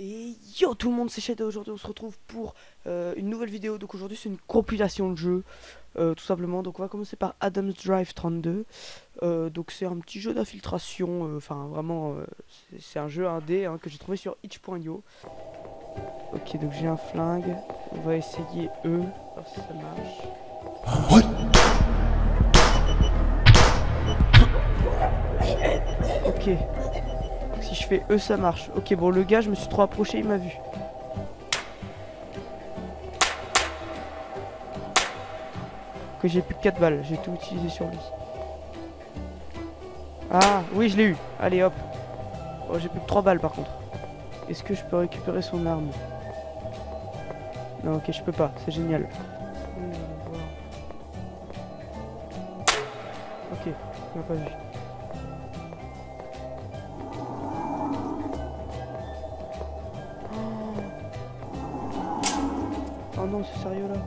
Et yo tout le monde, c'est Shadow. Aujourd'hui on se retrouve pour une nouvelle vidéo. Donc aujourd'hui c'est une compilation de jeux, tout simplement. Donc on va commencer par Adam's Drive 32. Donc c'est un petit jeu d'infiltration, enfin vraiment c'est un jeu indé que j'ai trouvé sur itch.io. Ok, donc j'ai un flingue, on va essayer E, voir si ça marche. Ok, si je fais E ça marche. Ok, bon, le gars, je me suis trop approché, il m'a vu. Que j'ai plus que 4 balles, j'ai tout utilisé sur lui. Ah, oui, je l'ai eu. Allez, hop. Oh, j'ai plus que 3 balles par contre. Est-ce que je peux récupérer son arme? Non, ok, je peux pas, c'est génial. Ok, il m'a pas vu. Oh non, c'est sérieux là.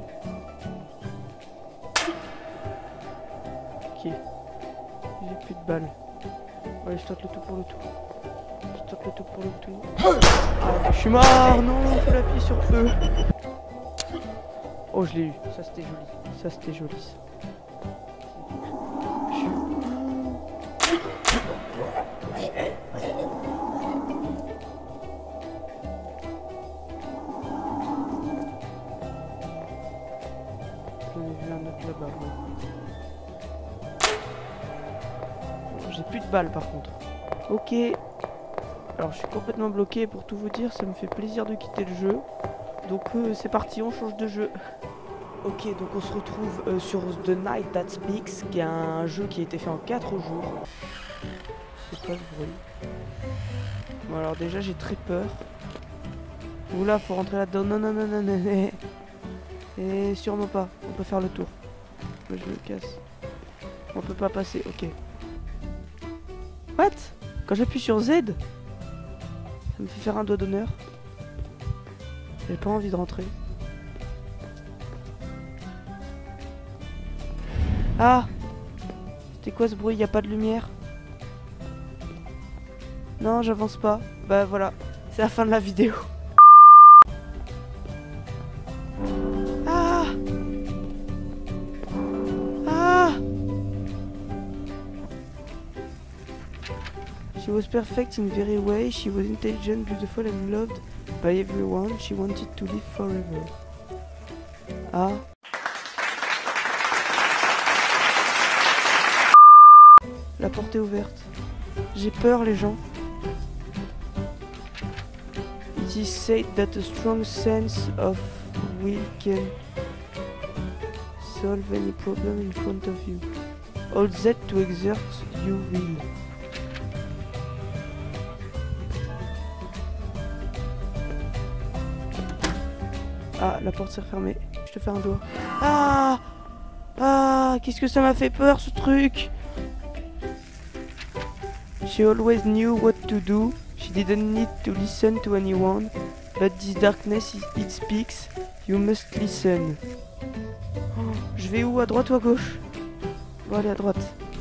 Ok. J'ai plus de balles. Allez, je tente le tout pour le tout. Je tente le tout pour le tout. Ah, je suis mort. Non, il faut l'appuyer sur E. Oh, je l'ai eu. Ça, c'était joli. Ça, c'était joli, ça. J'en ai vu un autre là-bas. J'ai plus de balles par contre. Ok. Alors je suis complètement bloqué, pour tout vous dire, ça me fait plaisir de quitter le jeu. Donc c'est parti, on change de jeu. Ok, donc on se retrouve sur The Night That Speaks, qui est un jeu qui a été fait en 4 jours. C'est quoi ce bruit? Bon alors déjà j'ai très peur. Oula, faut rentrer là-dedans. Non, non, non, non, non, non. Et sûrement pas, on peut faire le tour. Moi je me casse. On peut pas passer, ok. What? Quand j'appuie sur Z, ça me fait faire un doigt d'honneur. J'ai pas envie de rentrer. Ah! C'était quoi ce bruit? Y a pas de lumière? Non, j'avance pas. Bah voilà, c'est la fin de la vidéo. Ah! Ah! She was perfect in very way. She was intelligent, beautiful and loved by everyone. She wanted to live forever. Ah. La porte est ouverte. J'ai peur, les gens. It is said that a strong sense of will can solve any problem in front of you. All that to exert you will. Ah, la porte s'est refermée. Je te fais un doigt. Ah! Ah! Qu'est-ce que ça m'a fait peur, ce truc! She always knew what to do. She didn't need to listen to anyone. But this darkness, it speaks. You must listen. Oh, je vais où? À droite ou à gauche? Bon, allez, à droite.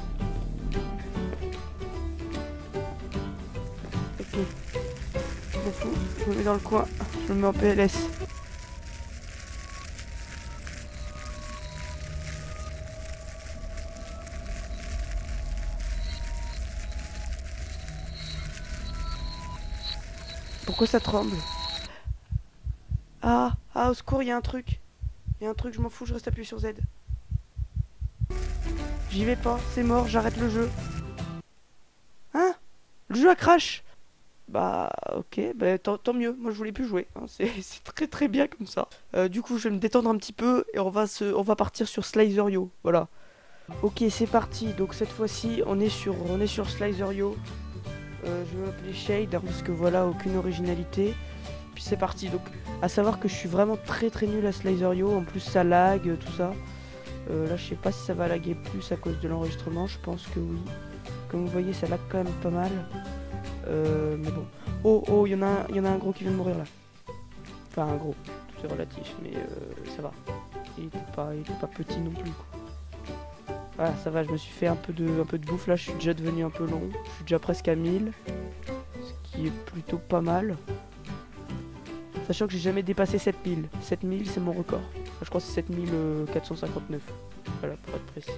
Ok. Je m'en fous. Je me mets dans le coin. Je me mets en PLS. Pourquoi ça tremble? Ah, ah, au secours, il y a un truc. Il y a un truc, je m'en fous, je reste appuyé sur Z. J'y vais pas, c'est mort, j'arrête le jeu. Hein? Le jeu a crash? Bah, ok, bah, tant mieux, moi je voulais plus jouer. Hein. C'est très très bien comme ça. Du coup, je vais me détendre un petit peu et on va partir sur Slicer.io. Voilà. Ok, c'est parti. Donc cette fois-ci, on est sur Slicer.io. Je vais m'appeler Shade parce que voilà, aucune originalité. Puis c'est parti. Donc à savoir que je suis vraiment très très nul à Slicer.io. En plus ça lag, tout ça. Là je sais pas si ça va laguer plus à cause de l'enregistrement. Je pense que oui. Comme vous voyez ça lag quand même pas mal. Mais bon. Oh oh, il y en a un gros qui vient de mourir là. Enfin un gros, tout est relatif, mais ça va. Il était pas petit non plus quoi. Voilà, ça va, je me suis fait un peu de bouffe là, je suis déjà devenu un peu long. Je suis déjà presque à 1000. Ce qui est plutôt pas mal. Sachant que j'ai jamais dépassé 7000. 7000 c'est mon record. Enfin, je crois que c'est 7459. Voilà, pour être précis.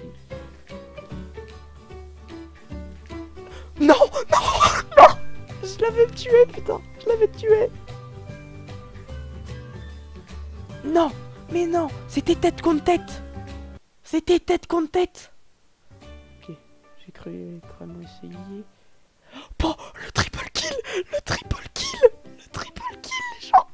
Non, non, non. Je l'avais tué, putain. Je l'avais tué. Non, mais non. C'était tête contre tête. C'était tête contre tête. Ok, j'ai cru vraiment essayer. Oh, le triple kill. Le triple kill. Le triple kill, les gens.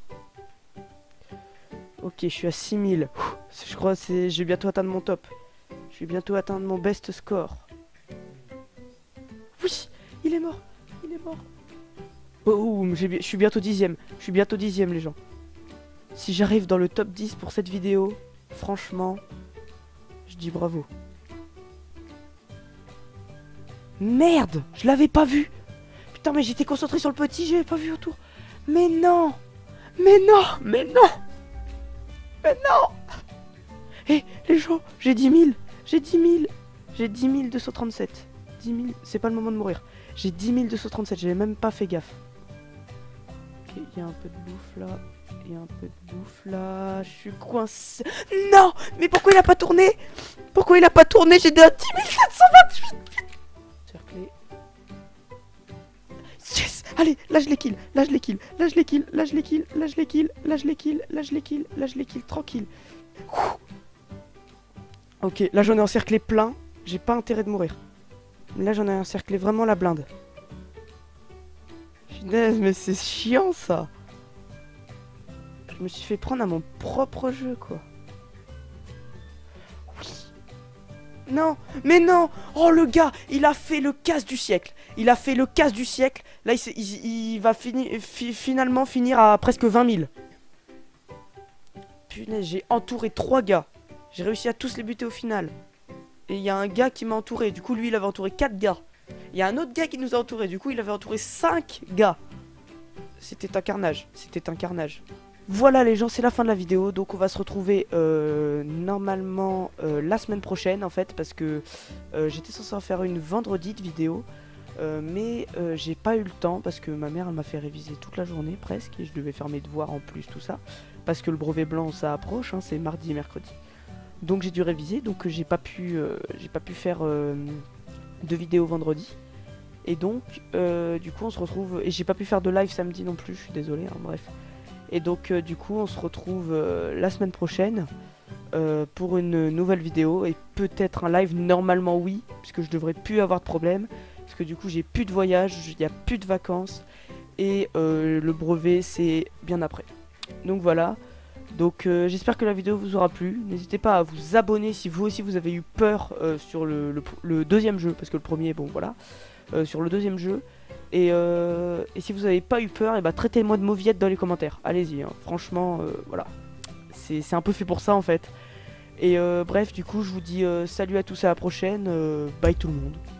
Ok, je suis à 6000. Je crois que je vais bientôt atteindre mon top. Je vais bientôt atteindre mon best score. Oui, il est mort. Il est mort. Boum, je suis bientôt 10ème. Je suis bientôt 10ème, les gens. Si j'arrive dans le top 10 pour cette vidéo, franchement, je dis bravo. Merde, je l'avais pas vu. Putain, mais j'étais concentré sur le petit, j'avais pas vu autour. Mais non. Mais non. Mais non. Mais non. Eh, les gens, j'ai 10 000. J'ai 10 000. J'ai 10 237. 10 000, c'est pas le moment de mourir. J'ai 10 237, j'avais même pas fait gaffe. Ok, il y a un peu de bouffe là. Il y a un peu de bouffe là. Je suis coincé. Non. Mais pourquoi il a pas tourné? Pourquoi il a pas tourné? J'ai déjà 10 728. Cerclé. Yes. Allez, là je les kill. Là je les kill. Là je les kill. Là je les kill. Là je les kill. Là je les kill. Là je les kill. Là je les kill. Tranquille. Ok, là j'en ai encerclé plein. J'ai pas intérêt de mourir. Là j'en ai encerclé vraiment la blinde. Punaise, mais c'est chiant ça. Je me suis fait prendre à mon propre jeu, quoi. Oui. Non, mais non. Oh, le gars, il a fait le casse du siècle. Il a fait le casse du siècle. Là, il va finalement finir à presque 20 000. Punaise, j'ai entouré 3 gars. J'ai réussi à tous les buter au final. Et il y a un gars qui m'a entouré. Du coup, lui, il avait entouré 4 gars. Il y a un autre gars qui nous a entouré. Du coup, il avait entouré 5 gars. C'était un carnage. C'était un carnage. Voilà les gens, c'est la fin de la vidéo. Donc on va se retrouver normalement la semaine prochaine en fait. Parce que j'étais censé en faire une vendredi de vidéo. Mais j'ai pas eu le temps parce que ma mère elle m'a fait réviser toute la journée presque. Et je devais faire mes devoirs en plus, tout ça. Parce que le brevet blanc ça approche, hein, c'est mardi et mercredi. Donc j'ai dû réviser, donc j'ai pas pu faire de vidéo vendredi. Et donc du coup on se retrouve. Et j'ai pas pu faire de live samedi non plus, je suis désolé, hein, bref. Et donc du coup on se retrouve la semaine prochaine pour une nouvelle vidéo. Et peut-être un live, normalement oui, puisque je devrais plus avoir de problème. Parce que du coup j'ai plus de voyage, il n'y a plus de vacances. Et le brevet c'est bien après. Donc voilà. Donc j'espère que la vidéo vous aura plu. N'hésitez pas à vous abonner si vous aussi vous avez eu peur sur le deuxième jeu. Parce que le premier, bon voilà. Sur le deuxième jeu. Et si vous n'avez pas eu peur, et bah traitez-moi de mauviette dans les commentaires. Allez-y, hein. Franchement, voilà. C'est un peu fait pour ça en fait. Et bref, du coup, je vous dis salut à tous, à la prochaine. Bye tout le monde.